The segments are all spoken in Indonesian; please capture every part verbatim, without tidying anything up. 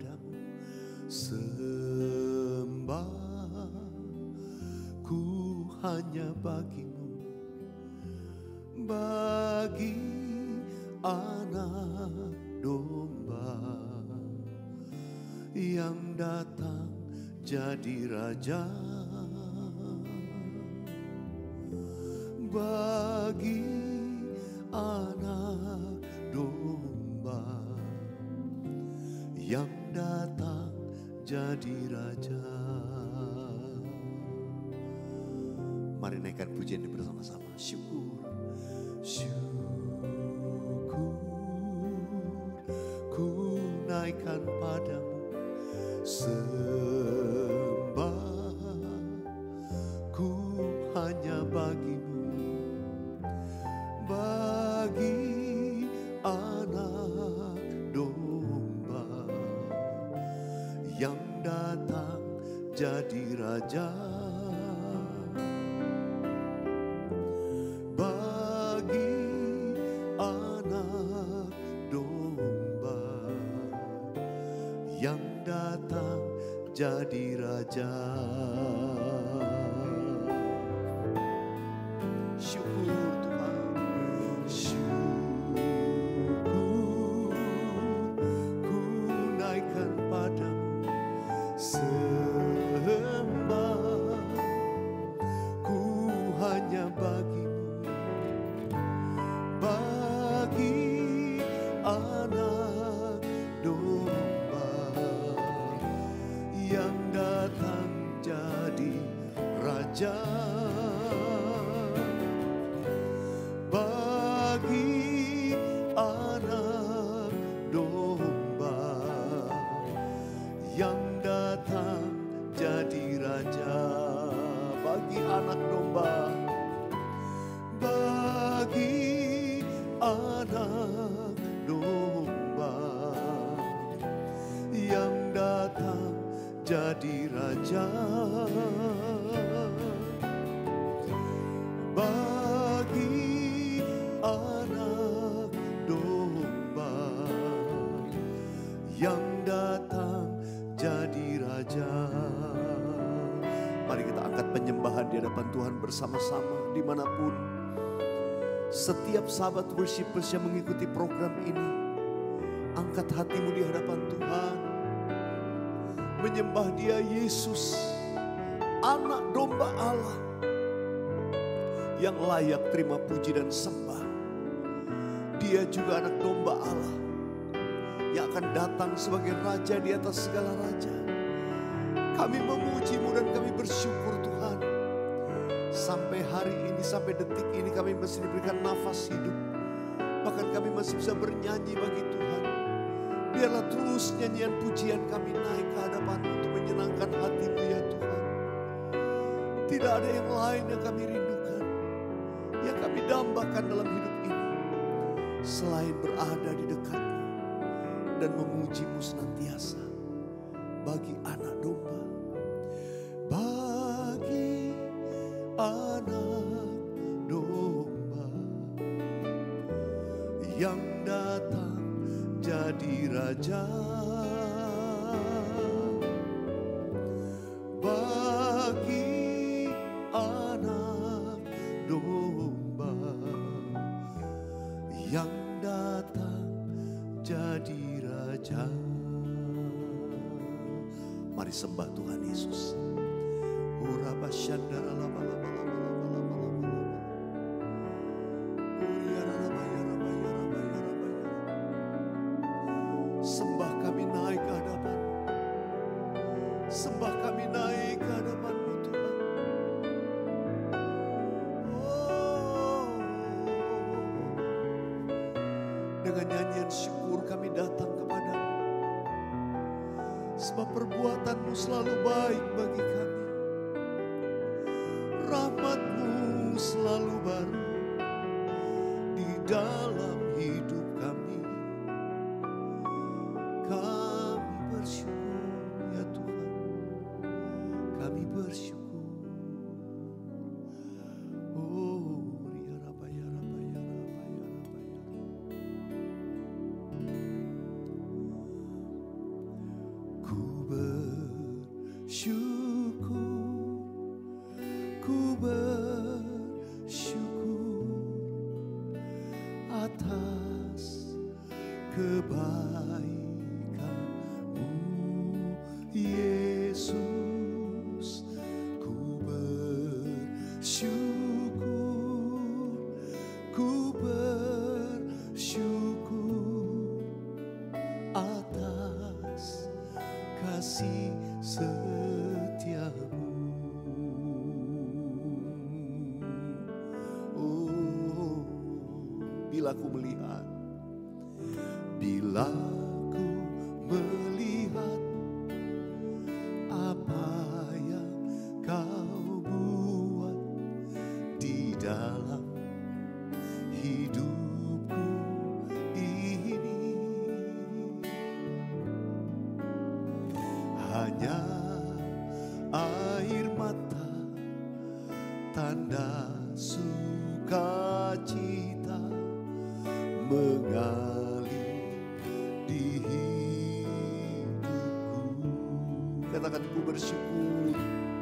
padamu, sembahku hanya bagimu, bagi anak domba yang datang jadi raja, bagi anak domba yang datang jadi raja. Mari naikkan pujian ini bersama-sama. Syukur, syukur ku naikkan padamu, sembahku hanya bagimu, bagi anak domba yang datang jadi raja, bagi anak domba yang datang jadi raja. Syukur Tuhan, syukur ku naikkan padamu, sembahku hanya bagimu, bagi anak domba yang datang jadi raja, bagi anak domba yang datang jadi raja, bagi anak domba, bagi anak domba yang datang jadi raja, bagi anak domba yang datang jadi raja. Mari kita angkat penyembahan di hadapan Tuhan bersama-sama dimanapun. Setiap sahabat worshipers yang mengikuti program ini, angkat hatimu di hadapan Tuhan, menyembah Dia, Yesus, anak domba Allah yang layak terima puji dan sembah. Dia juga anak domba Allah yang akan datang sebagai raja di atas segala raja. Kami memuji-Mu dan kami bersyukur Tuhan. Sampai hari ini, sampai detik ini kami masih diberikan nafas hidup. Bahkan kami masih bisa bernyanyi bagi Tuhan. Biarlah terus nyanyian pujian kami naik ke hadapan-Mu untuk menyenangkan hati-Mu ya Tuhan. Tidak ada yang lain yang kami rindukan, yang kami dambakan dalam hidup ini, selain berada di dekat-Mu dan memuji-Mu senantiasa. Bagi anak domba, bagi anak domba yang datang jadi raja, bagi anak domba yang datang jadi raja. Mari sembah Tuhan Yesus. Sembah kami naik ke hadapan, sembah kami naik ke hadapan-Mu Tuhan. Oh, dengan nyanyian syukur kami datang kepada-Mu, sebab perbuatan-Mu selalu baik bagi kami. Rahmat-Mu selalu baru di dalam hidup kami. Kami bersyukur ya Tuhan, kami bersyukur. Oh, ya Rabba, ya Rabba, ya Rabba, ya Rabba, ya Rabba. atas kebaikan-Mu, Yesus. Ku bersyukur, ku bersyukur atas kasih setia-Mu. Oh, bila ku melihat, bila ku melihat apa yang Kau buat di dalam hidupku ini, hanya air mata, tanda sukacita mengalir di hidupku. Katakan, ku bersyukur,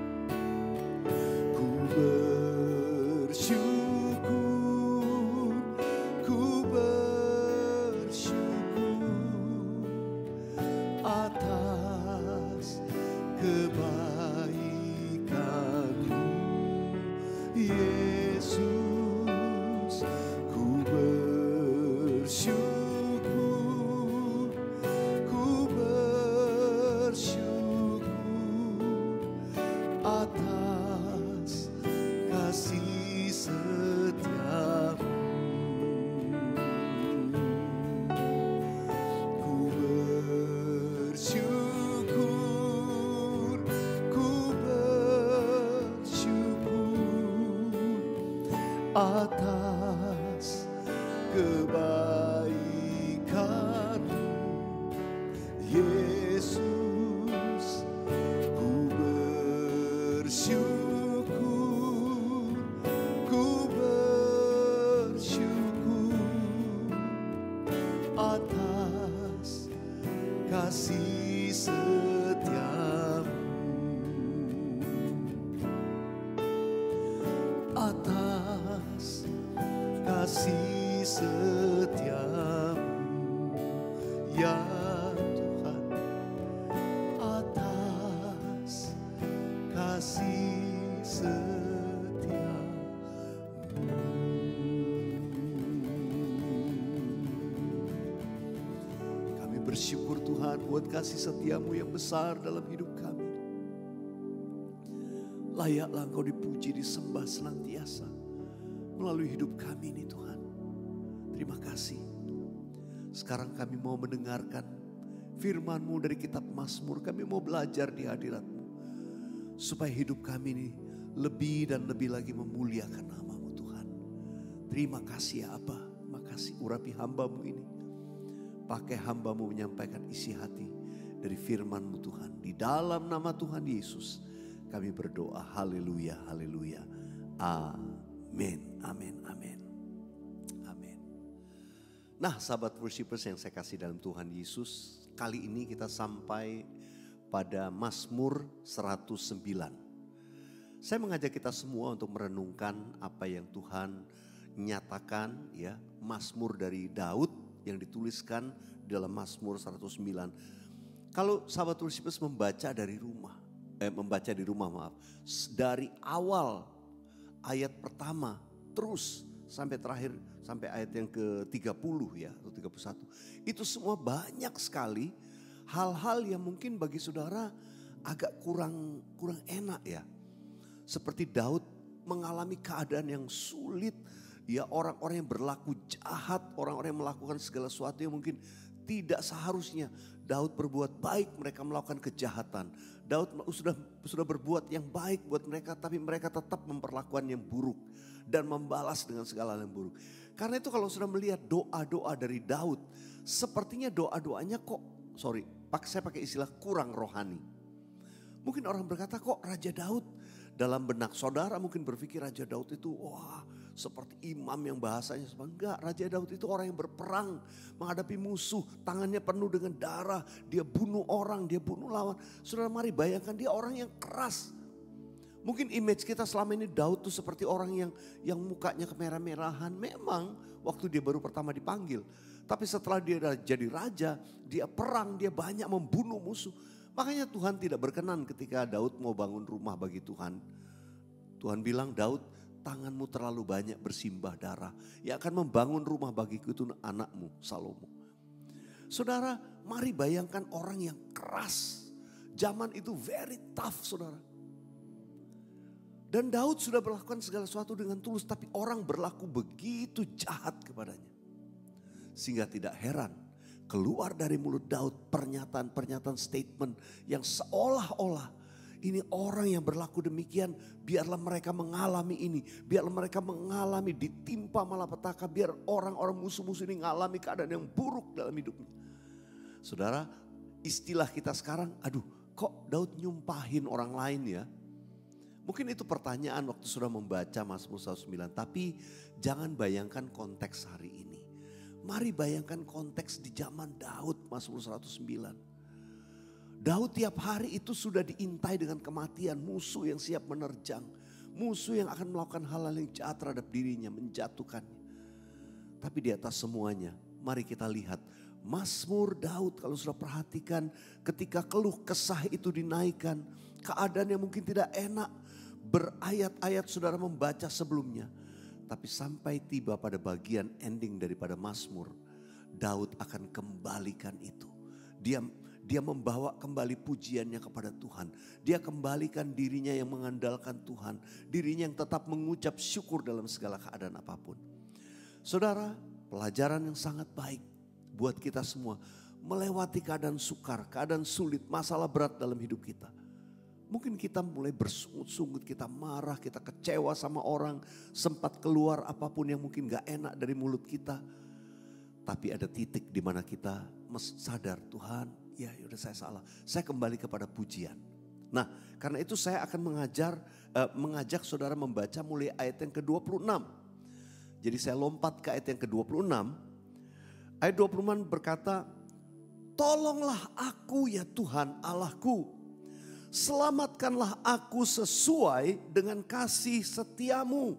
ku bersyukur, ku bersyukur atas kebaikan-Mu, Yesus. Ku bersyukur, ku bersyukur atas kasih setia-Mu. Ku bersyukur, ku bersyukur atas kebaikan-Mu, Yesus. Ku bersyukur, ku bersyukur atas kasih setia-Mu, atas kasih setia-Mu, ya Tuhan, atas kasih setia-Mu. Kami bersyukur Tuhan buat kasih setia-Mu yang besar dalam hidup kami. Layaklah Engkau dipuji, disembah senantiasa melalui hidup kami ini Tuhan. Terima kasih. Sekarang kami mau mendengarkan firman-Mu dari kitab Mazmur. Kami mau belajar di hadirat-Mu, supaya hidup kami ini lebih dan lebih lagi memuliakan nama-Mu Tuhan. Terima kasih ya Aba. Terima kasih urapi hamba-Mu ini. Pakai hamba-Mu menyampaikan isi hati dari firman-Mu Tuhan. Di dalam nama Tuhan Yesus kami berdoa. Haleluya, haleluya. Amin, amin, amin. Amin. Nah sahabat worshipers yang saya kasih dalam Tuhan Yesus. Kali ini kita sampai pada Mazmur seratus sembilan. Saya mengajak kita semua untuk merenungkan apa yang Tuhan nyatakan, ya, Mazmur dari Daud yang dituliskan dalam Mazmur seratus sembilan. Kalau sahabat worshipers membaca dari rumah, eh, membaca di rumah maaf, dari awal ayat pertama terus sampai terakhir, sampai ayat yang ke tiga puluh ya, atau tiga puluh satu. Itu semua banyak sekali hal-hal yang mungkin bagi saudara agak kurang kurang enak ya. Seperti Daud mengalami keadaan yang sulit, ya, orang-orang yang berlaku jahat, orang-orang yang melakukan segala sesuatu yang mungkin tidak seharusnya. Daud berbuat baik, mereka melakukan kejahatan. Daud sudah sudah berbuat yang baik buat mereka, tapi mereka tetap memperlakukan yang buruk dan membalas dengan segala yang buruk. Karena itu kalau sudah melihat doa-doa dari Daud, sepertinya doa-doanya kok, sorry, saya pakai istilah kurang rohani. Mungkin orang berkata, kok Raja Daud, dalam benak saudara mungkin berpikir Raja Daud itu wah seperti imam yang bahasanya enggak. Raja Daud itu orang yang berperang menghadapi musuh, tangannya penuh dengan darah, dia bunuh orang, dia bunuh lawan. Saudara mari bayangkan, dia orang yang keras. Mungkin image kita selama ini Daud tuh seperti orang yang yang mukanya kemerah-merahan. Memang waktu dia baru pertama dipanggil. Tapi setelah dia jadi raja, dia perang, dia banyak membunuh musuh. Makanya Tuhan tidak berkenan ketika Daud mau bangun rumah bagi Tuhan. Tuhan bilang, Daud, tanganmu terlalu banyak bersimbah darah. Yang akan membangun rumah bagiku itu anakmu, Salomo. Saudara, mari bayangkan orang yang keras. Zaman itu very tough, saudara. Dan Daud sudah melakukan segala sesuatu dengan tulus, tapi orang berlaku begitu jahat kepadanya. Sehingga tidak heran keluar dari mulut Daud pernyataan-pernyataan statement yang seolah-olah ini orang yang berlaku demikian, biarlah mereka mengalami ini, biarlah mereka mengalami ditimpa malapetaka, biar orang-orang musuh-musuh ini mengalami keadaan yang buruk dalam hidupnya. Saudara, istilah kita sekarang, aduh kok Daud nyumpahin orang lain ya? Mungkin itu pertanyaan waktu sudah membaca Mazmur seratus sembilan. Tapi jangan bayangkan konteks hari ini. Mari bayangkan konteks di zaman Daud Mazmur seratus sembilan. Daud tiap hari itu sudah diintai dengan kematian. Musuh yang siap menerjang. Musuh yang akan melakukan hal-hal yang jahat terhadap dirinya. Menjatuhkannya. Tapi di atas semuanya mari kita lihat. Mazmur Daud kalau sudah perhatikan ketika keluh kesah itu dinaikkan. Keadaan yang mungkin tidak enak. Berayat-ayat saudara membaca sebelumnya. Tapi sampai tiba pada bagian ending daripada Mazmur. Daud akan kembalikan itu. Dia dia membawa kembali pujiannya kepada Tuhan. Dia kembalikan dirinya yang mengandalkan Tuhan. Dirinya yang tetap mengucap syukur dalam segala keadaan apapun. Saudara, pelajaran yang sangat baik buat kita semua. Melewati keadaan sukar, keadaan sulit, masalah berat dalam hidup kita. Mungkin kita mulai bersungut-sungut, kita marah, kita kecewa sama orang. Sempat keluar apapun yang mungkin gak enak dari mulut kita. Tapi ada titik di mana kita sadar, Tuhan ya udah saya salah. Saya kembali kepada pujian. Nah karena itu saya akan mengajar, eh, mengajak saudara membaca mulai ayat yang ke dua puluh enam. Jadi saya lompat ke ayat yang ke dua puluh enam. Ayat dua puluh enam berkata, tolonglah aku ya Tuhan Allahku. Selamatkanlah aku sesuai dengan kasih setiamu.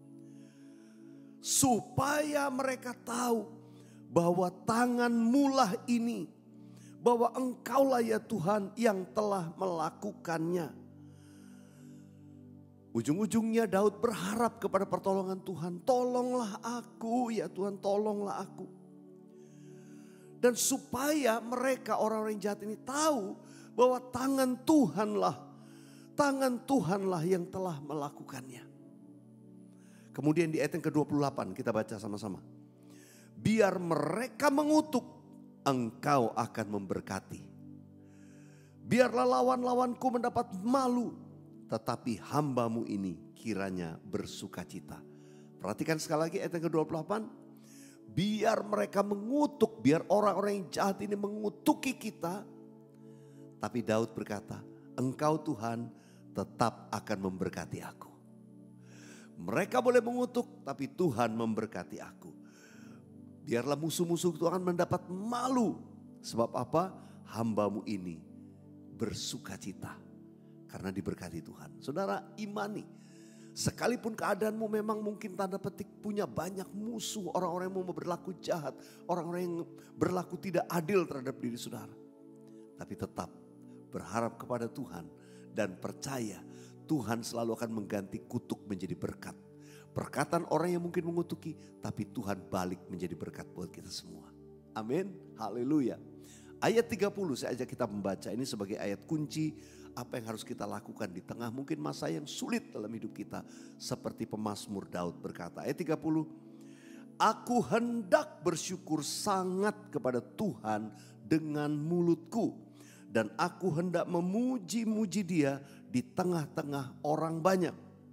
Supaya mereka tahu bahwa tanganmu lah ini. Bahwa engkaulah ya Tuhan yang telah melakukannya. Ujung-ujungnya Daud berharap kepada pertolongan Tuhan. Tolonglah aku ya Tuhan, tolonglah aku. Dan supaya mereka orang-orang jahat ini tahu bahwa tangan Tuhanlah, tangan Tuhanlah yang telah melakukannya. Kemudian di ayat yang ke dua puluh delapan kita baca sama-sama. Biar mereka mengutuk, engkau akan memberkati. Biarlah lawan-lawanku mendapat malu, tetapi hambamu ini kiranya bersukacita. Perhatikan sekali lagi ayat yang ke dua puluh delapan. Biar mereka mengutuk, biar orang-orang yang jahat ini mengutuki kita. Tapi Daud berkata, engkau Tuhan tetap akan memberkati aku. Mereka boleh mengutuk, tapi Tuhan memberkati aku. Biarlah musuh-musuh Tuhan mendapat malu. Sebab apa? Hambamu ini bersukacita karena diberkati Tuhan. Saudara, imani. Sekalipun keadaanmu memang mungkin tanda petik punya banyak musuh. Orang-orang yang mau berlaku jahat. Orang-orang yang berlaku tidak adil terhadap diri saudara. Tapi tetap berharap kepada Tuhan dan percaya Tuhan selalu akan mengganti kutuk menjadi berkat. Perkataan orang yang mungkin mengutuki, tapi Tuhan balik menjadi berkat buat kita semua. Amin, haleluya. Ayat tiga puluh saya ajak kita membaca ini sebagai ayat kunci. Apa yang harus kita lakukan di tengah mungkin masa yang sulit dalam hidup kita. Seperti pemazmur Daud berkata, ayat tiga puluh. Aku hendak bersyukur sangat kepada Tuhan dengan mulutku. Dan aku hendak memuji-muji dia di tengah-tengah orang banyak.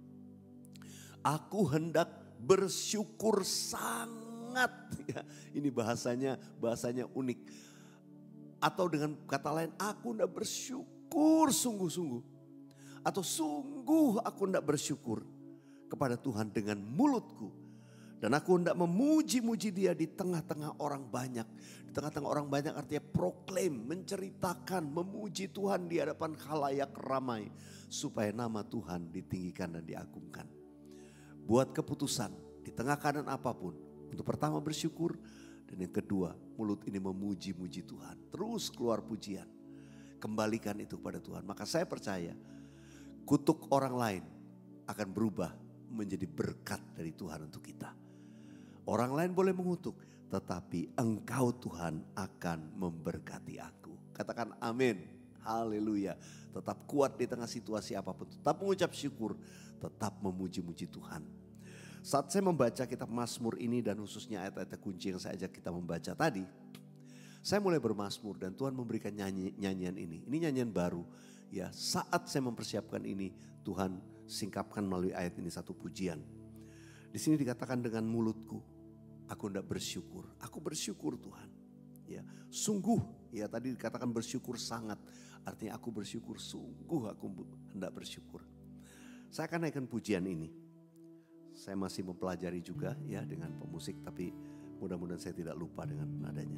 Aku hendak bersyukur sangat. Ya, ini bahasanya bahasanya unik. Atau dengan kata lain, aku hendak bersyukur sungguh-sungguh. Atau sungguh aku hendak bersyukur kepada Tuhan dengan mulutku. Dan aku hendak memuji-muji dia di tengah-tengah orang banyak. Di tengah-tengah orang banyak artinya proklaim, menceritakan, memuji Tuhan di hadapan khalayak ramai. Supaya nama Tuhan ditinggikan dan diagungkan. Buat keputusan di tengah keadaan apapun. Untuk pertama bersyukur. Dan yang kedua, mulut ini memuji-muji Tuhan. Terus keluar pujian. Kembalikan itu kepada Tuhan. Maka saya percaya kutuk orang lain akan berubah menjadi berkat dari Tuhan untuk kita. Orang lain boleh mengutuk, tetapi Engkau Tuhan akan memberkati aku. Katakan amin, haleluya. Tetap kuat di tengah situasi apapun, tetap mengucap syukur, tetap memuji-muji Tuhan. Saat saya membaca kitab Mazmur ini dan khususnya ayat-ayat kunci yang saya ajak kita membaca tadi, saya mulai bermazmur dan Tuhan memberikan nyanyi, nyanyian ini. Ini nyanyian baru. Ya, saat saya mempersiapkan ini, Tuhan singkapkan melalui ayat ini satu pujian. Di sini dikatakan dengan mulutku, aku hendak bersyukur. Aku bersyukur Tuhan. Ya, sungguh, ya tadi dikatakan bersyukur sangat. Artinya aku bersyukur, sungguh aku hendak bersyukur. Saya akan naikkan pujian ini. Saya masih mempelajari juga ya dengan pemusik, tapi mudah-mudahan saya tidak lupa dengan nadanya.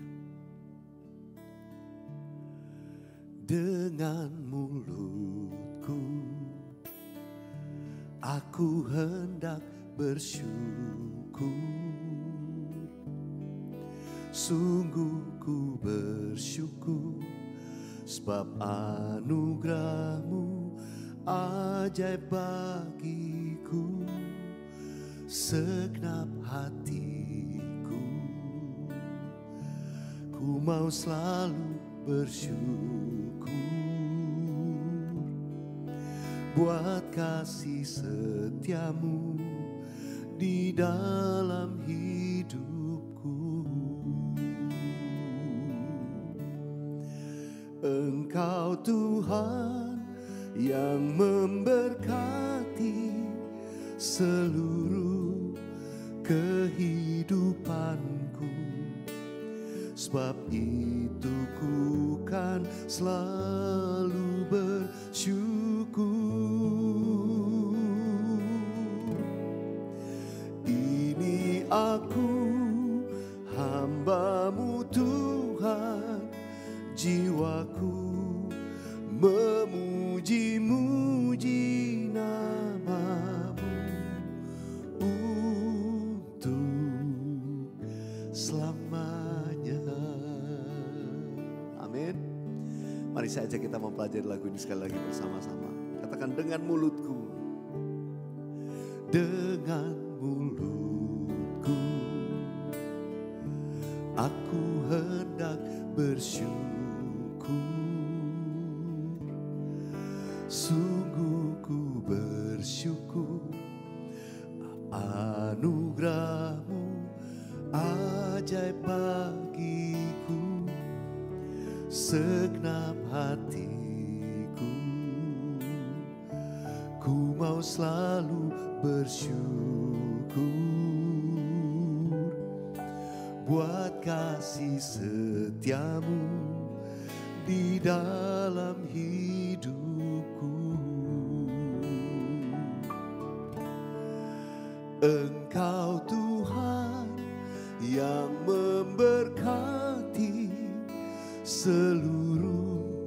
Dengan mulutku aku hendak bersyukur, sungguh ku bersyukur sebab anugerah-Mu ajaib bagiku, segenap hatiku ku mau selalu bersyukur buat kasih setiamu di dalam hidupku. Engkau Tuhan yang memberkati seluruh kehidupanku, sebab itu ku kan selalu bersyukur. Ini aku hamba-Mu Tuhan, jiwaku memuji-muji nama-Mu untuk selamanya. Amin. Mari saja kita mempelajari lagu ini sekali lagi bersama-sama. Katakan dengan mulutku. Dengan mulutku aku hendak bersyukur, sungguh ku bersyukur anugerah-Mu ajaib bagiku, segenap hatiku ku mau selalu bersyukur buat kasih setiamu di dalam hidupku. Engkau Tuhan yang memberkati seluruh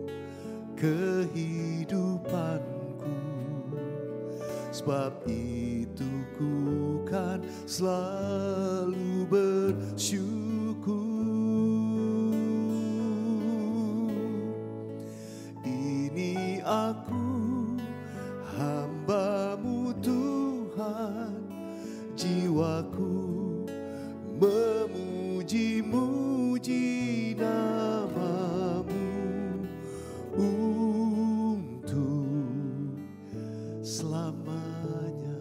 kehidupanku, sebab itu ku kan selalu bersyukur. Ini aku hamba-Mu Tuhan, jiwaku memuji-muji nama-Mu untuk selamanya.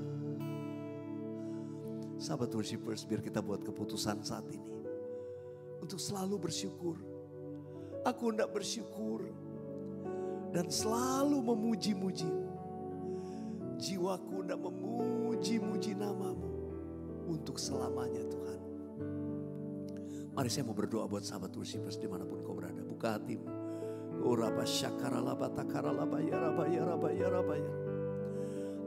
Sahabat worshipers, biar kita buat keputusan saat ini untuk selalu bersyukur. Aku hendak bersyukur dan selalu memuji-muji. Jiwaku hendak memuji-muji nama-Mu untuk selamanya Tuhan. Mari saya mau berdoa buat sahabat worshipers dimanapun kau berada. Buka hatimu. Uraba syakaralaba takaralaba yaraba yaraba yaraba ya.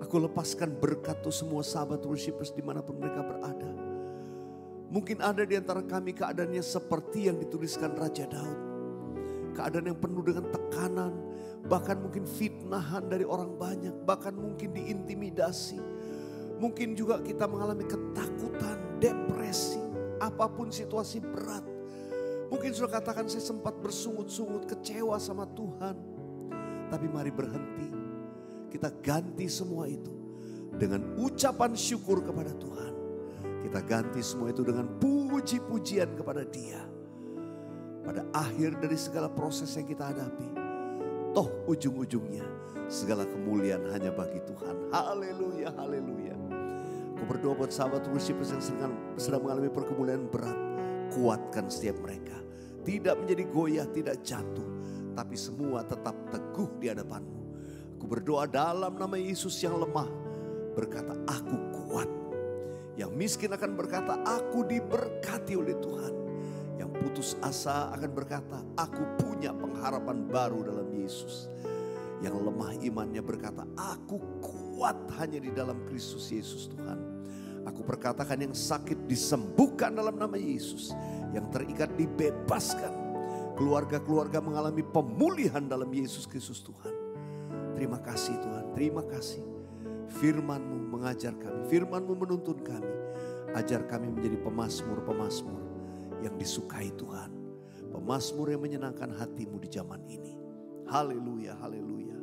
Aku lepaskan berkat tuh semua sahabat worshipers dimanapun mereka berada. Mungkin ada di antara kami keadaannya seperti yang dituliskan Raja Daud. Keadaan yang penuh dengan tekanan, bahkan mungkin fitnahan dari orang banyak, bahkan mungkin diintimidasi. Mungkin juga kita mengalami ketakutan, depresi, apapun situasi berat. Mungkin sudah katakan saya sempat bersungut-sungut, kecewa sama Tuhan. Tapi mari berhenti, kita ganti semua itu dengan ucapan syukur kepada Tuhan. Kita ganti semua itu dengan puji-pujian kepada Dia. Pada akhir dari segala proses yang kita hadapi, toh ujung-ujungnya segala kemuliaan hanya bagi Tuhan. Haleluya, haleluya. Aku berdoa buat sahabat worshipers yang sedang, sedang mengalami pergumulan berat. Kuatkan setiap mereka. Tidak menjadi goyah, tidak jatuh. Tapi semua tetap teguh di hadapanmu. Aku berdoa dalam nama Yesus yang lemah. Berkata, aku kuat. Yang miskin akan berkata, aku diberkati oleh Tuhan. Yang putus asa akan berkata, aku punya pengharapan baru dalam Yesus. Yang lemah imannya berkata, aku kuat hanya di dalam Kristus Yesus Tuhan. Aku perkatakan yang sakit disembuhkan dalam nama Yesus. Yang terikat dibebaskan. Keluarga-keluarga mengalami pemulihan dalam Yesus Kristus Tuhan. Terima kasih Tuhan, terima kasih. Firman-Mu mengajar kami, Firman-Mu menuntun kami. Ajar kami menjadi pemazmur-pemazmur yang disukai Tuhan. Pemazmur yang menyenangkan hati-Mu di zaman ini. Haleluya, haleluya.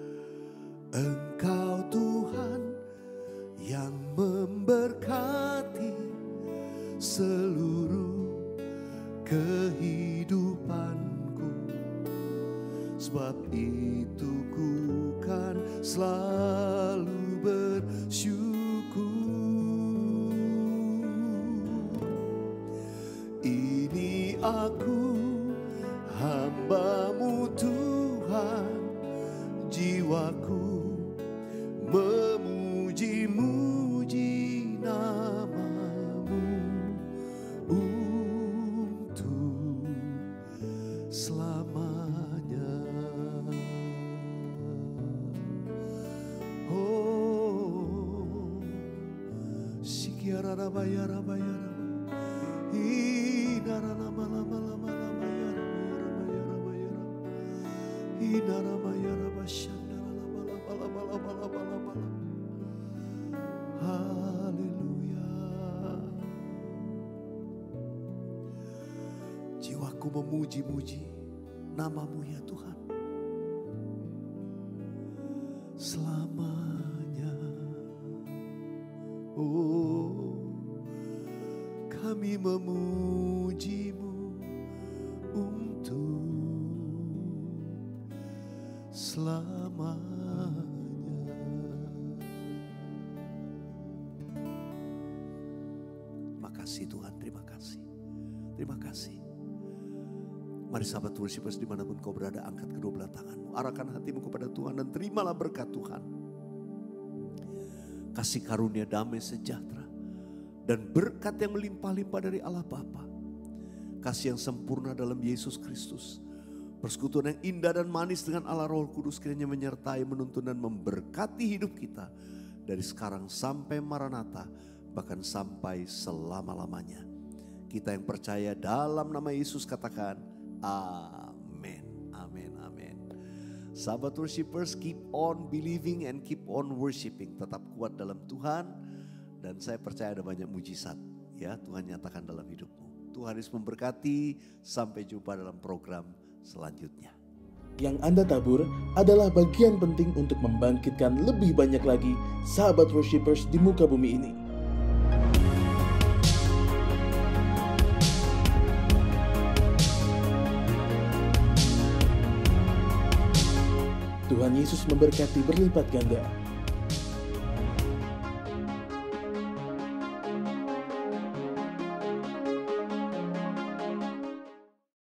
Engkau Tuhan yang memberkati seluruh kehidupanku. Sebab itu ku kan selalu bersyukur. Ini aku hamba-Mu Tuhan, jiwaku memuji-muji nama-Mu untuk selamanya. Oh, sikiara bayara bayara, inara lama lama lama lama yara bayara bayara bayara, inara bayara basyandara lama lama lama lama lama lama. Haleluya. Jiwaku memuji-muji nama-Mu ya Tuhan. Selamanya. Oh, kami memuji-Mu untuk selamanya. Terima kasih Tuhan, terima kasih. Terima kasih. Mari sahabat worshipers dimanapun kau berada, angkat kedua belah tanganmu. Arahkan hatimu kepada Tuhan dan terimalah berkat Tuhan. Kasih karunia damai sejahtera dan berkat yang melimpah-limpah dari Allah Bapa. Kasih yang sempurna dalam Yesus Kristus. Persekutuan yang indah dan manis dengan Allah Roh Kudus kiranya menyertai, menuntun dan memberkati hidup kita. Dari sekarang sampai Maranatha, bahkan sampai selama-lamanya. Kita yang percaya dalam nama Yesus katakan amin, amin, amin. Sahabat worshipers, keep on believing and keep on worshiping. Tetap kuat dalam Tuhan. Dan saya percaya ada banyak mujizat ya Tuhan nyatakan dalam hidupmu. Tuhan Yesus memberkati. Sampai jumpa dalam program selanjutnya. Yang Anda tabur adalah bagian penting untuk membangkitkan lebih banyak lagi sahabat worshipers di muka bumi ini. Tuhan Yesus memberkati berlipat ganda.